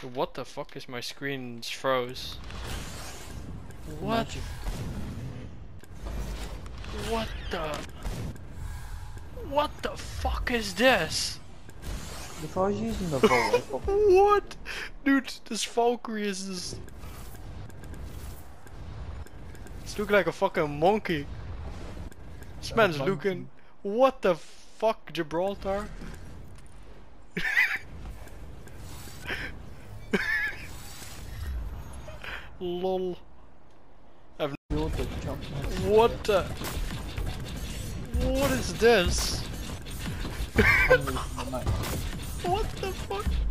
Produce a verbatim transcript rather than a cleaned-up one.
What the fuck is my screen froze? What? Magic. What the? What the fuck is this? If I was using the vault, I probably... What? Dude, this Valkyrie is just... It's looking like a fucking monkey. This man's monkey. looking... What the fuck, Gibraltar? Lol. I've You're the jump. What the? What is this? What the fuck?